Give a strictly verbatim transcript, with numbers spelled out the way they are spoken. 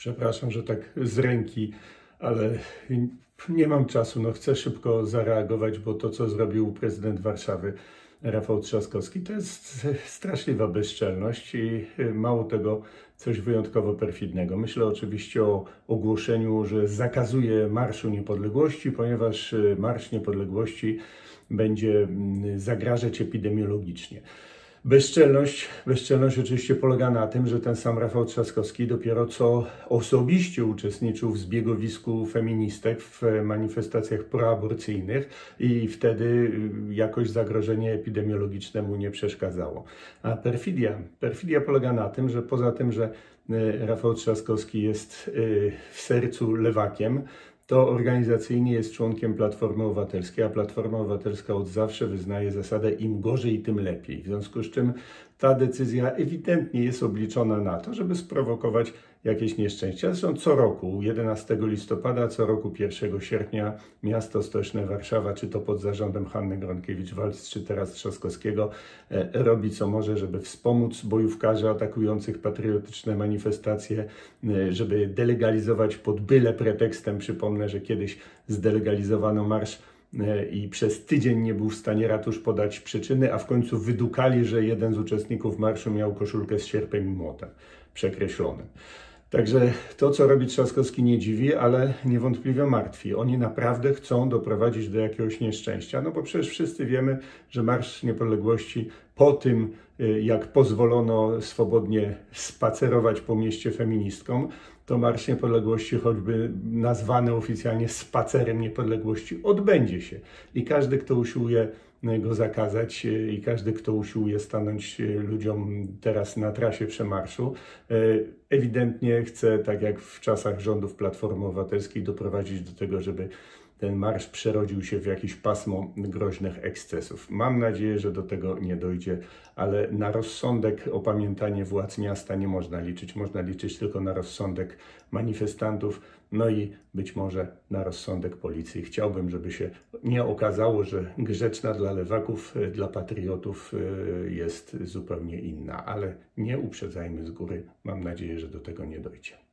Przepraszam, że tak z ręki, ale nie mam czasu. No chcę szybko zareagować, bo to, co zrobił prezydent Warszawy, Rafał Trzaskowski, to jest straszliwa bezczelność i mało tego, coś wyjątkowo perfidnego. Myślę oczywiście o ogłoszeniu, że zakazuje Marszu Niepodległości, ponieważ Marsz Niepodległości będzie zagrażać epidemiologicznie. Bezczelność, bezczelność oczywiście polega na tym, że ten sam Rafał Trzaskowski dopiero co osobiście uczestniczył w zbiegowisku feministek w manifestacjach proaborcyjnych i wtedy jakoś zagrożenie epidemiologiczne mu nie przeszkadzało. A perfidia, perfidia polega na tym, że poza tym, że Rafał Trzaskowski jest w sercu lewakiem, to organizacyjnie jest członkiem Platformy Obywatelskiej, a Platforma Obywatelska od zawsze wyznaje zasadę im gorzej, tym lepiej. W związku z czym ta decyzja ewidentnie jest obliczona na to, żeby sprowokować jakieś nieszczęścia. Zresztą co roku, jedenastego listopada, co roku pierwszego sierpnia miasto stołeczne Warszawa, czy to pod zarządem Hanny Gronkiewicz-Waltz, czy teraz Trzaskowskiego, e, robi co może, żeby wspomóc bojówkarzy atakujących patriotyczne manifestacje, e, żeby delegalizować pod byle pretekstem. Przypomnę, że kiedyś zdelegalizowano marsz i przez tydzień nie był w stanie ratusz podać przyczyny, a w końcu wydukali, że jeden z uczestników marszu miał koszulkę z sierpem i młotem przekreślonym. Także to, co robi Trzaskowski, nie dziwi, ale niewątpliwie martwi. Oni naprawdę chcą doprowadzić do jakiegoś nieszczęścia, no bo przecież wszyscy wiemy, że Marsz Niepodległości po tym, jak pozwolono swobodnie spacerować po mieście feministkom, to Marsz Niepodległości, choćby nazwany oficjalnie spacerem niepodległości, odbędzie się. I każdy, kto usiłuje go zakazać i każdy, kto usiłuje stanąć ludziom teraz na trasie przemarszu, ewidentnie chce, tak jak w czasach rządów Platformy Obywatelskiej, doprowadzić do tego, żeby ten marsz przerodził się w jakieś pasmo groźnych ekscesów. Mam nadzieję, że do tego nie dojdzie, ale na rozsądek, opamiętanie władz miasta nie można liczyć. Można liczyć tylko na rozsądek manifestantów, no i być może na rozsądek policji. Chciałbym, żeby się nie okazało, że grzeczna dla lewaków, dla patriotów jest zupełnie inna, ale nie uprzedzajmy z góry. Mam nadzieję, że do tego nie dojdzie.